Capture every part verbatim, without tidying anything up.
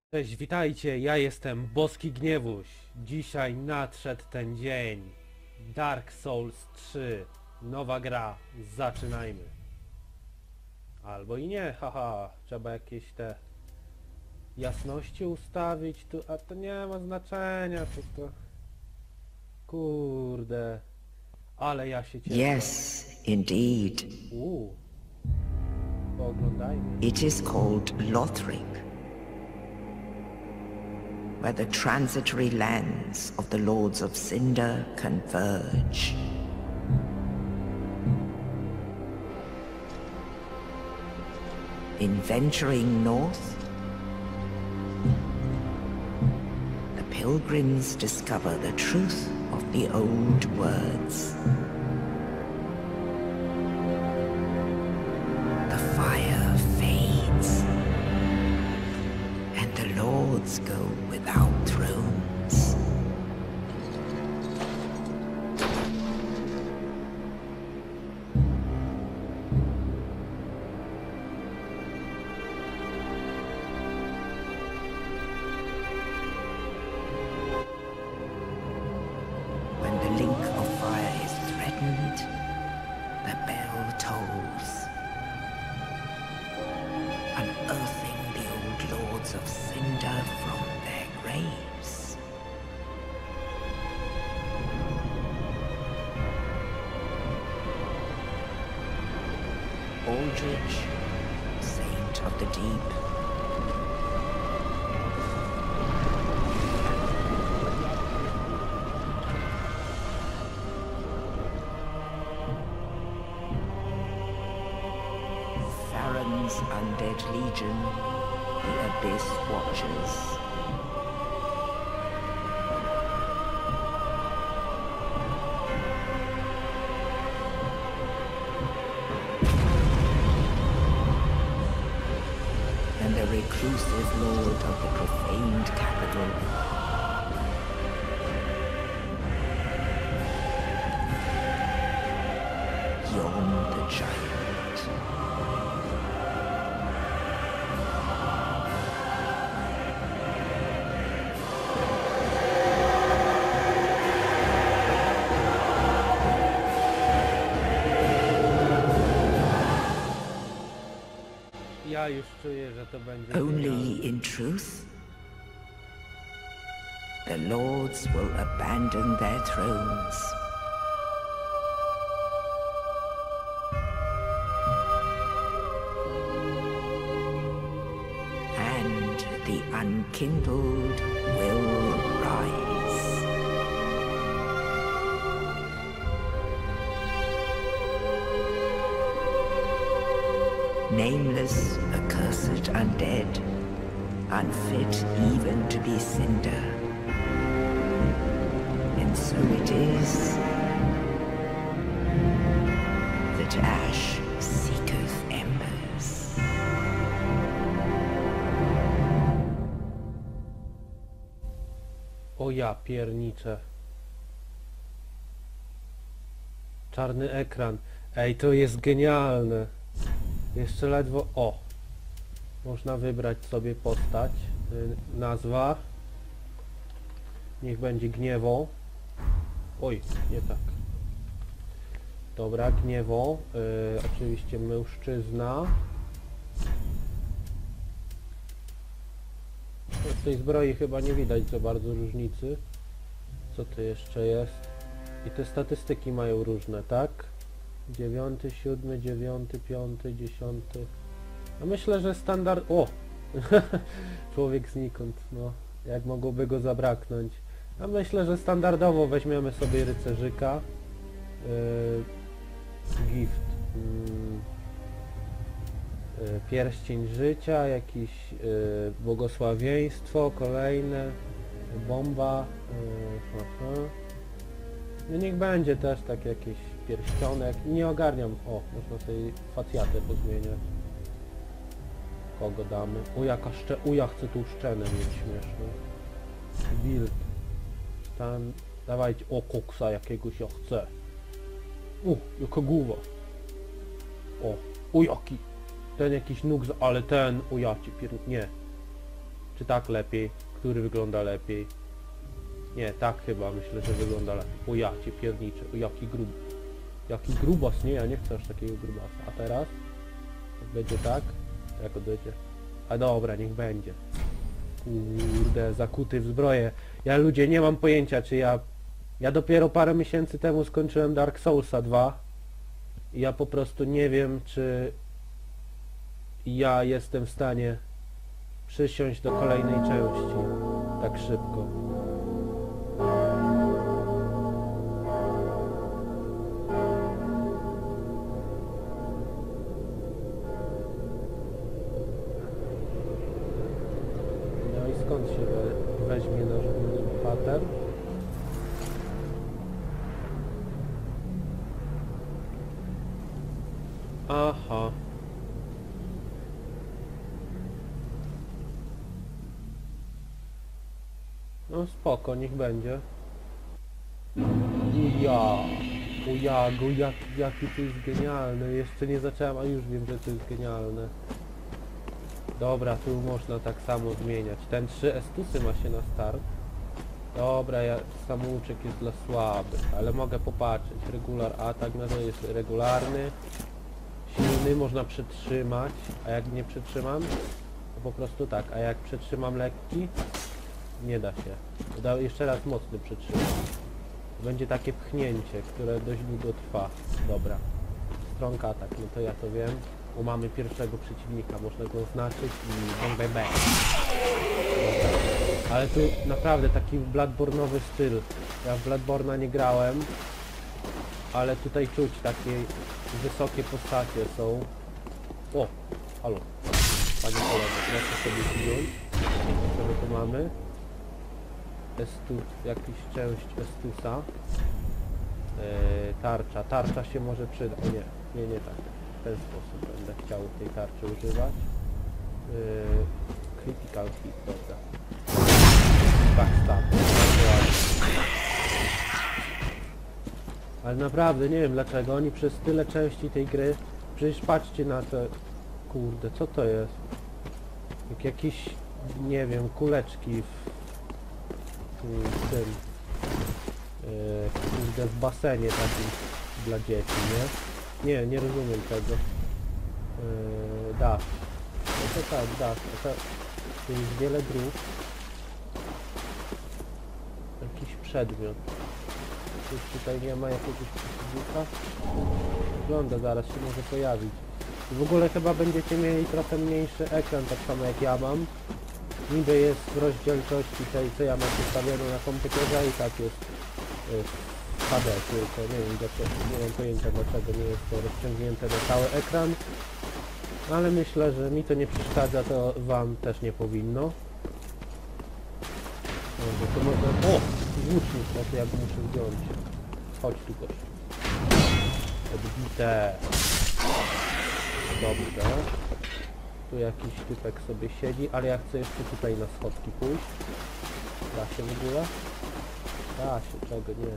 Cześć, witajcie, ja jestem Boski Gniewuś. Dzisiaj nadszedł ten dzień. Dark Souls trzy. Nowa gra. Zaczynajmy. Albo i nie, haha. Trzeba jakieś te jasności ustawić tu, a to nie ma znaczenia, to to... Kurde. Ale ja się cieszę. Yes, indeed. Uuu. Pooglądajmy. It is called Lothric, where the transitory lands of the Lords of Cinder converge. In venturing north, the pilgrims discover the truth of the old words. The fire fades, and the lords go without thrones. When the link of fire is threatened, the bell tolls, unearthing the old lords of Cinder from their graves. Aldrich, saint of the deep. Farron's undead legion, the Abyss Watchers. And the reclusive lord of the profaned capital. Yon the Giant. Ja już czuję, że to będzie Only genialne. in truth, the lords will abandon their thrones. And the unkindled will rise. Nameless, accursed undead, unfit even to be cinder. And so it is that ash seeketh embers. O ja pierniczę. Czarny ekran. Ej, to jest genialne. Jeszcze ledwo... O! Można wybrać sobie postać. Y, nazwa. Niech będzie Gniewo. Oj, nie tak. Dobra, Gniewo. Y, oczywiście mężczyzna. W tej zbroi chyba nie widać za bardzo różnicy. Co tu jeszcze jest? I te statystyki mają różne, tak? Dziewiąty, siódmy, dziewiąty, piąty, dziesiąty. A myślę, że standard... O! Człowiek znikąd, no. Jak mogłoby go zabraknąć. A myślę, że standardowo weźmiemy sobie rycerzyka. Yy, gift. Yy, yy, pierścień życia, jakieś yy, błogosławieństwo, kolejne. Bomba. Yy, aha. No niech będzie też tak jakieś pierścionek. Nie ogarniam. O, można sobie facjatę pozmieniać. Kogo damy? O, jaka szcze... U, ja chcę tu szczenę mieć śmieszną. Build. Tam... Dawajcie. O, koksa jakiegoś ja chcę. U, jaka głowa. O, o jaki. Ten jakiś nóg, ale ten... O, ja cię pier... Nie. Czy tak lepiej? Który wygląda lepiej? Nie, tak chyba, myślę, że wygląda lepiej. O ja cię pierniczę, o jaki grub... Jaki grubas, nie, ja nie chcę aż takiego grubasa. A teraz? Jak będzie tak? Jak to będzie? A dobra, niech będzie. Kurde, zakuty w zbroję. Ja, ludzie, nie mam pojęcia, czy ja... Ja dopiero parę miesięcy temu skończyłem Dark Soulsa dwa. I ja po prostu nie wiem, czy... Ja jestem w stanie przysiąść do kolejnej części tak szybko. No i skąd się we, weźmie nasz główny bohater? Aha. No spoko, niech będzie. Uja, uja, go, jak, jaki to jest genialny. Jeszcze nie zacząłem, a już wiem, że to jest genialne. Dobra, tu można tak samo zmieniać. Ten trzy estusy ma się na start. Dobra, ja, samouczek jest dla słabych, ale mogę popatrzeć. Regular atak, no to jest regularny. Silny, można przytrzymać, a jak nie przytrzymam, to po prostu tak, a jak przytrzymam lekki, nie da się. Da, jeszcze raz mocny przytrzymam. Będzie takie pchnięcie, które dość długo trwa. Dobra. Strong atak, no to ja to wiem. O, mamy pierwszego przeciwnika, można go oznaczyć i bang bang bang. Dobra. Ale tu naprawdę taki Bloodborne'owy styl. Ja w Bloodborne'a nie grałem, ale tutaj czuć takie wysokie postacie są. O, halo. Panie kolego, proszę sobie wziąć. Co my tu mamy? Estu, jakiś część Estusa. Yy, tarcza, tarcza się może przyda. O nie, nie, nie tak. W ten sposób będę chciał tej tarczy używać. Yy, critical hit, dobra. Backstab. Ale naprawdę nie wiem dlaczego oni przez tyle części tej gry. Przecież patrzcie na te... Kurde, co to jest? Jak jakieś, nie wiem, kuleczki w, w tym... Yy, kurde, w basenie takim dla dzieci, nie? Nie, nie rozumiem tego. Yy, dash. No to tak, dash. To, to jest wiele dróg. Jakiś przedmiot. Już tutaj nie ma jakiegoś przeciwnika. Wygląda, zaraz się może pojawić. I w ogóle chyba będziecie mieli trochę mniejszy ekran, tak samo jak ja mam. Niby jest w rozdzielczości tej, co ja mam ustawioną na komputerze i tak jest y, w H D tylko. Nie wiem, dlaczego, nie mam pojęcia dlaczego nie jest to rozciągnięte na cały ekran. Ale myślę, że mi to nie przeszkadza, to wam też nie powinno. Może to można... O! Łucznik, no to ja go muszę wziąć. Chodź tu, gość. Odbite. Dobrze. Tu jakiś typek sobie siedzi, ale ja chcę jeszcze tutaj na schodki pójść. Da się w ogóle? Da się, czego nie.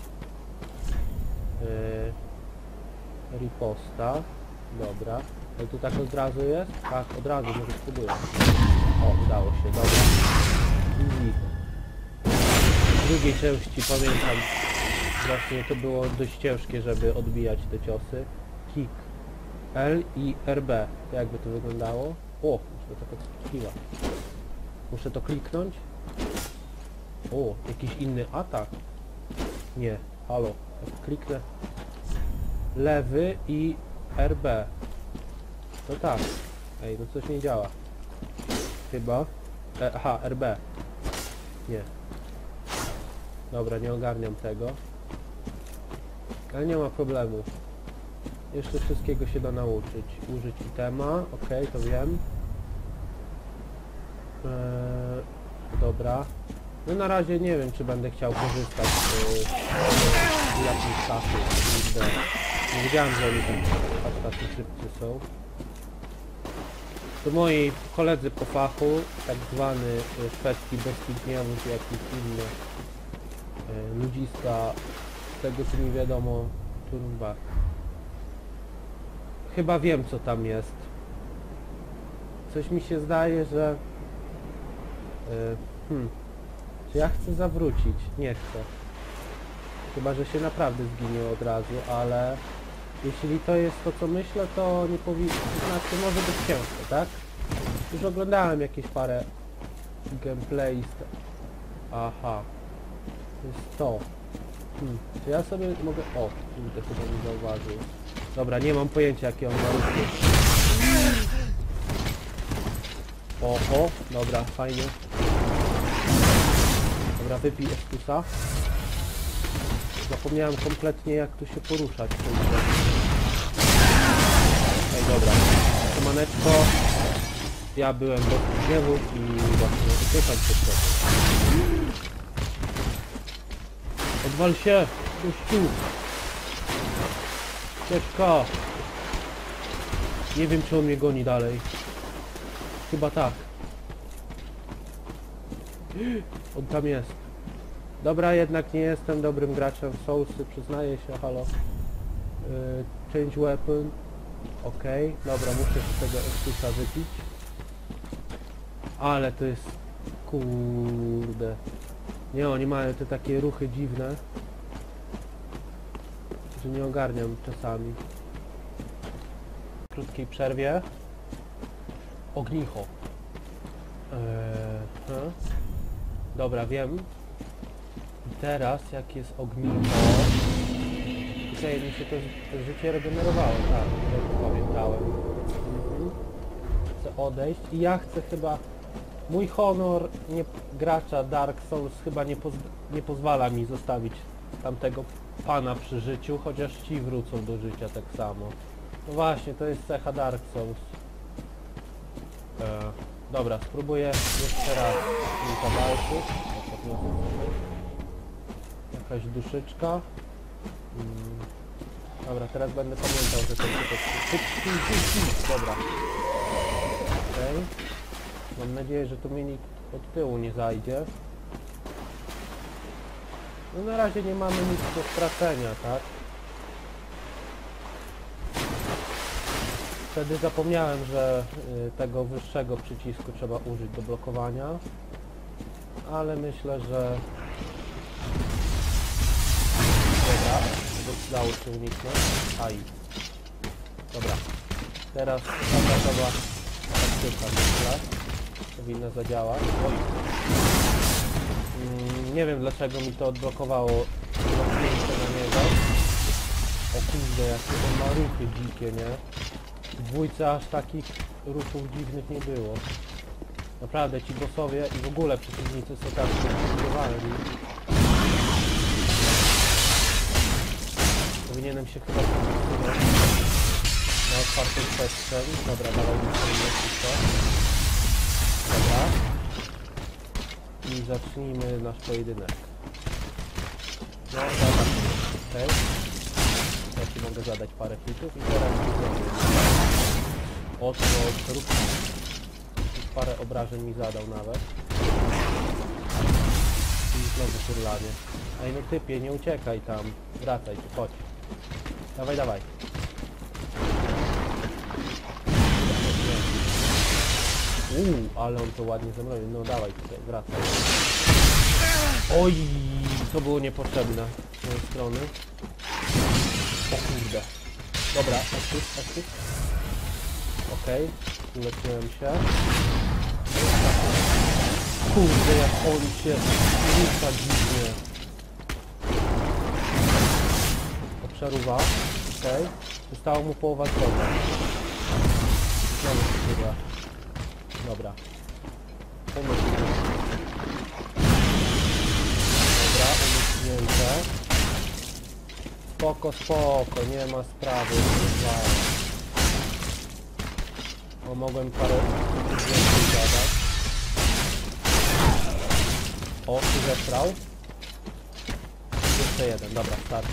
Yy, riposta. Dobra. Ale tu tak od razu jest? Tak, od razu, może spróbuję. O, udało się, dobra. Easy. W drugiej części pamiętam, właśnie to było dość ciężkie, żeby odbijać te ciosy. Kick. L i R B. Jakby to wyglądało? O, muszę to tak skliwać. Muszę to kliknąć? O, jakiś inny atak? Nie, halo. Jak kliknę lewy i R B. To tak. Ej, no coś nie działa. Chyba. E, aha, R B. Nie. Dobra, nie ogarniam tego. Ale nie ma problemu. Jeszcze wszystkiego się da nauczyć. Użyć itema. Ok, to wiem. Eee, dobra. No na razie nie wiem, czy będę chciał korzystać z yy, jakichś stafów. Nie wiedziałem, że oni tam aż tacy szybcy są. To moi koledzy po fachu, tak zwany y, szwedzki bezpieczniowóz i jakieś inne y, ludziska, z tego co mi wiadomo, turba. Chyba wiem, co tam jest. Coś mi się zdaje, że Yy, hmm. Czy ja chcę zawrócić? Nie chcę. Chyba, że się naprawdę zginie od razu, ale jeśli to jest to, co myślę, to nie powinno, to znaczy może być ciężko, tak? Już oglądałem jakieś parę gameplay. Aha. To jest to. Hmm. Czy ja sobie mogę... O, kurde, chyba nie zauważył. Dobra, nie mam pojęcia, jakie on ma ruchy. Oho, dobra, fajnie. Dobra, wypij Estusa. Zapomniałem kompletnie, jak tu się poruszać. Ej, dobra. Siemaneczko. Ja byłem do gniewu i właśnie uciekam przed tym. Odwal się, gościu! Ucieczka! Nie wiem, czy on mnie goni dalej. Chyba tak. On tam jest. Dobra, jednak nie jestem dobrym graczem w Soulsy, przyznaję się, halo. Yy, change weapon. Okej, okay. Dobra, muszę się tego Estusa wypić. Ale to jest... Kurde. Nie, oni mają te takie ruchy dziwne, że nie ogarniam czasami. W krótkiej przerwie. Ognicho. Eee, hmm. Dobra, wiem. I teraz, jak jest ognicho... Okej, mi się to, to życie regenerowało, tak, to pamiętałem. Mhm. Chcę odejść i ja chcę chyba... Mój honor nie, gracza Dark Souls chyba nie, poz, nie pozwala mi zostawić tamtego pana przy życiu, chociaż ci wrócą do życia tak samo. No właśnie, to jest cecha Dark Souls. E, dobra, spróbuję jeszcze raz kilka walków. Jakaś duszyczka. Hmm. Dobra, teraz będę pamiętał, że to jest... Dobra. Okej. Okay. Mam nadzieję, że tu mnie nikt od tyłu nie zajdzie. No na razie nie mamy nic do stracenia, tak? Wtedy zapomniałem, że y, tego wyższego przycisku trzeba użyć do blokowania. Ale myślę, że... Dobra, udało się uniknąć. Aj. Dobra. Teraz taka była taktyka, myślę. Powinno zadziałać. Oj. Mm, nie wiem, dlaczego mi to odblokowało lotnięcie na niego. O kurde, jakie on ma ruchy dzikie, nie? W dwójce aż takich ruchów dziwnych nie było. Naprawdę, ci bossowie i w ogóle przeciwnicy są tak zbudowani. Powinienem się chyba na otwartym przestrzeni. Dobra, dawaj mi sobie wszystko. Dobra. I zacznijmy nasz pojedynek. No, dobra. Okej. Okay. Ja ci mogę zadać parę hitów i teraz oto róbmy. Parę obrażeń mi zadał nawet. I znowu turlanie. Ej no typie, nie uciekaj tam. Wracaj tu, chodź. Dawaj, dawaj. Uuu, ale on to ładnie zamroził. No dawaj tutaj, wracaj. Oj, to było niepotrzebne z mojej strony. O kurde. Dobra, exit, exit. Okej, okay. Uleczyłem się. Kurde, jak on się rusza dziwnie. Obszaruwa. Okej. Okay. Została mu połowa zdrowia. Znowu się chyba. Dobra. Pomyślmy. Dobra, umyślnięte. Spoko, spoko, nie ma sprawy. O, mogłem parę więcej zadać. O, tu zestrał. Jeszcze jeden, dobra, starczy.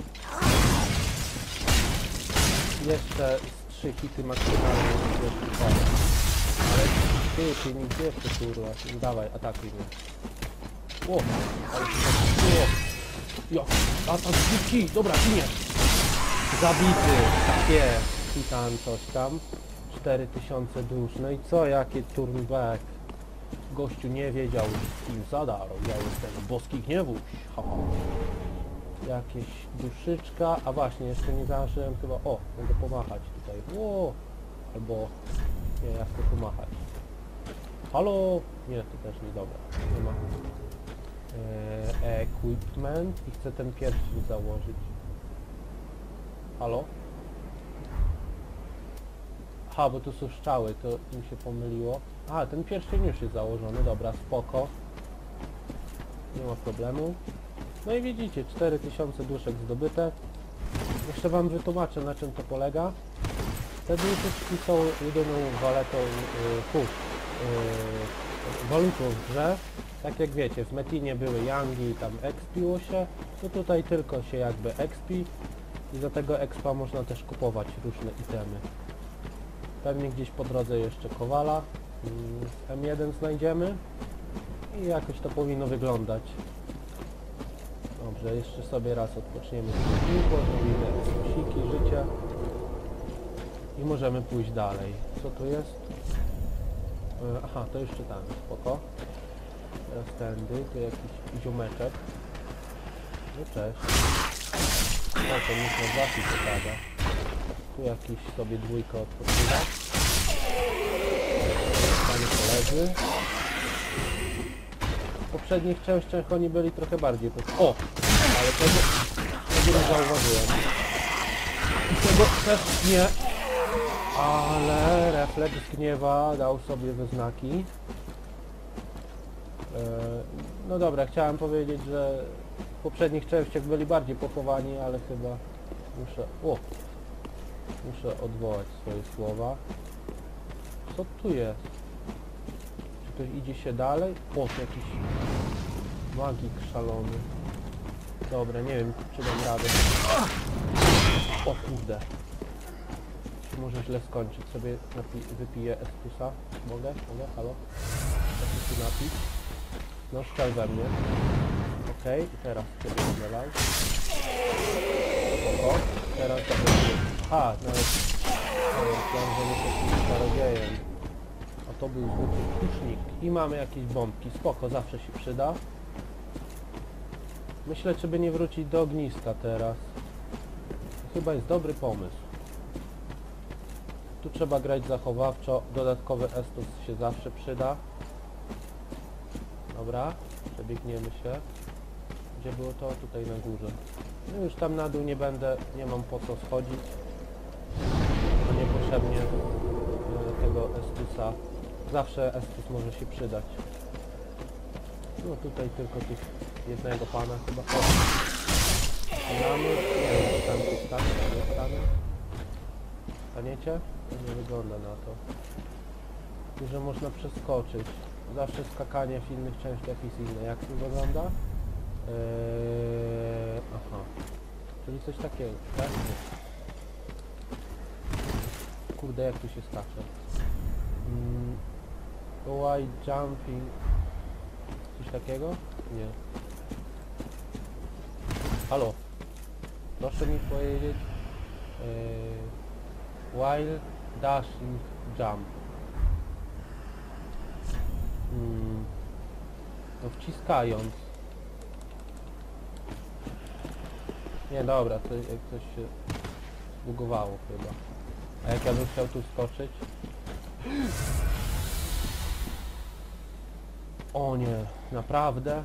Jeszcze z trzy hity maksymalnie. Ale ty, ty nie gdzie jeszcze kurwa. Dawaj, atakuj mnie. O, ale się tak... Jo, atak dziki, dobra, ginie. Zabity, takie. Titan coś tam. cztery tysiące dusz. No i co, jakie turn back? gościu nie wiedział, z kim zadarł. Ja jestem boski gniewuś. Ha, ha. Jakieś duszyczka. A właśnie, jeszcze nie założyłem chyba... O, mogę pomachać tutaj. Ło! Albo... Nie, ja chcę pomachać. Halo? Nie, to też nie dobra. Nie ma. Eee, equipment. I chcę ten pierścień założyć. Halo? Aha, bo tu są strzały, to mi się pomyliło. A, ten pierścień już jest założony, dobra, spoko. Nie ma problemu. No i widzicie, cztery tysiące duszek zdobyte. Jeszcze wam wytłumaczę, na czym to polega. Te duszeczki są jedyną waletą, yy, fu, yy, walutą w grze. Tak jak wiecie, w Metinie były Yangi i tam expiło się, to tutaj tylko się jakby expi i za tego expa można też kupować różne itemy. Pewnie gdzieś po drodze jeszcze Kowala z M jeden znajdziemy i jakoś to powinno wyglądać. Dobrze, jeszcze sobie raz odpoczniemy z piłką, zrobimy susiki, życie i możemy pójść dalej. Co tu jest? Aha, to już czytamy, spoko. Teraz tędy, tu jakiś ziomeczek. No cześć. No to nic na wasi pokaza. Tu jakiś sobie dwójka odpoczywa. Panie koledzy. W poprzednich częściach oni byli trochę bardziej... O! Ale tego... tego nie zauważyłem. I tego też nie... Ale refleks gniewa dał sobie we znaki. No dobra, chciałem powiedzieć, że w poprzednich częściach byli bardziej pochowani, ale chyba muszę... O! Muszę odwołać swoje słowa. Co tu jest? Czy ktoś idzie się dalej? O, to jakiś magik szalony. Dobra, nie wiem, czy dam radę. O kurde. Czy może źle skończyć? Sobie napi- wypiję Estusa. Mogę? Mogę? Halo? Jak się napić? No, szczel we mnie. Okej, okay, i teraz sobie będę lał. Spoko. Teraz to będzie... A, nawet... Myślałem, że nie jest czarodziejem. A to był zwykły kusznik. I mamy jakieś bombki. Spoko, zawsze się przyda. Myślę, czy by nie wrócić do ogniska teraz. To chyba jest dobry pomysł. Tu trzeba grać zachowawczo. Dodatkowy Estus się zawsze przyda. Dobra, przebiegniemy się. Gdzie było to? Tutaj na górze. No już tam na dół nie będę, nie mam po co schodzić. To niepotrzebnie e, tego Estusa. Zawsze Estus może się przydać. No tutaj tylko tych jednego pana chyba. Mamy, nie wiem, czy tam tu stanie, nie stanie. Staniecie? To nie wygląda na to. I że można przeskoczyć. Zawsze skakanie w innych częściach jest inne. Jak to wygląda? Eee, aha. Czyli coś takiego, tak? Kurde, jak tu się skacze? Mm, why jumping? Coś takiego? Nie. Halo? Proszę mi powiedzieć... Eee, while dashing jump. Hmm. No wciskając. Nie, dobra, to jak coś się zbugowało chyba. A jak ja bym chciał tu skoczyć? O nie, naprawdę?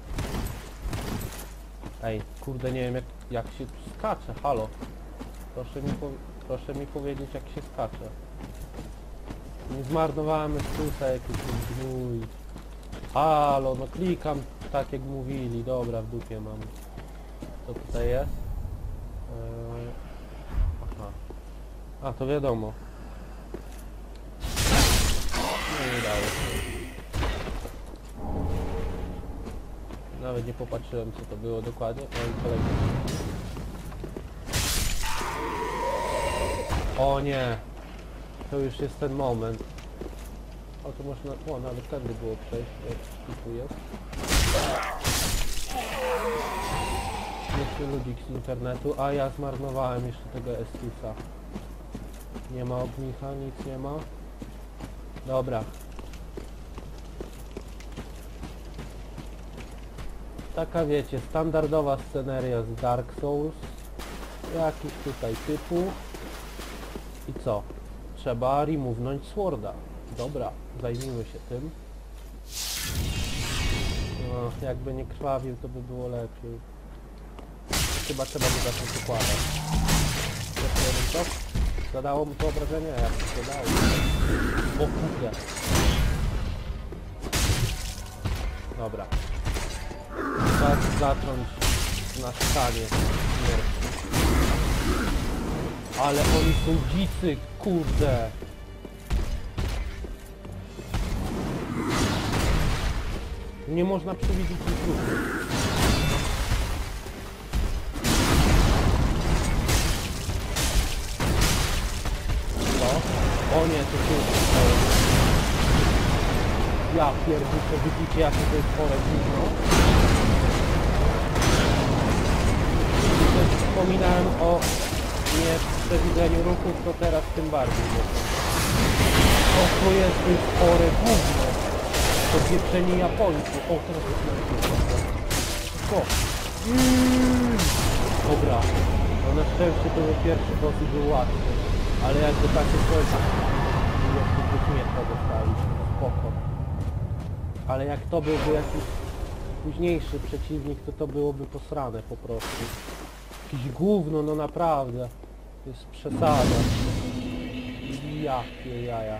Ej, kurde, nie wiem jak, jak się tu skacze, halo. Proszę mi, po, proszę mi powiedzieć jak się skacze. Nie zmarnowałem Estusa, jakiś gnój. Halo, no klikam tak jak mówili. Dobra, w dupie mam. Co tutaj jest? Eee, aha. A, to wiadomo. No nie dało się. Nawet nie popatrzyłem co to było dokładnie. No i kolejny. O nie! To już jest ten moment. O, to można... O, nawet tędy było przejść, jak tu jest. Jeszcze ludzik z internetu, a ja zmarnowałem jeszcze tego Estusa. Nie ma ognicha, nic nie ma. Dobra. Taka wiecie, standardowa sceneria z Dark Souls. Jakiś tutaj typu. I co? Trzeba remownąć sworda. Dobra, zajmijmy się tym. No, jakby nie krwawił, to by było lepiej. Chyba trzeba go zacząć układać. Jeszcze jeden krok. Zadało mu to obrażenia? Jak to dało? O kurde. Dobra. Czas zacząć naskanie śmierci. Ale oni są dzicy, kurde. Nie można przewidzieć ich ruchów. O nie, to się stało. Ja pierdolę, widzicie jakie to jest chore gówno. I też wspominałem o nieprzewidzeniu ruchów, to teraz tym bardziej. O, to jest, to jest chore gówno. To pieprzenie Japońcy. O, teraz jest na Co? Mm. Dobra. No na szczęście to był pierwszy boss i był łatwy. Ale jakby takie coś jeszcze dwóch metra dostaliśmy, spoko. Ale jak to byłby jakiś późniejszy przeciwnik, to to byłoby posrane po prostu. Jakiś gówno, no naprawdę. To jest przesada. Jakie jaja.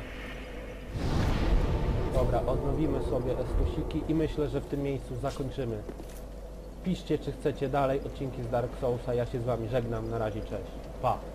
Dobra, odnowimy sobie estosiki i myślę, że w tym miejscu zakończymy. Piszcie, czy chcecie dalej odcinki z Dark Soulsa, ja się z wami żegnam, na razie, cześć. Pa!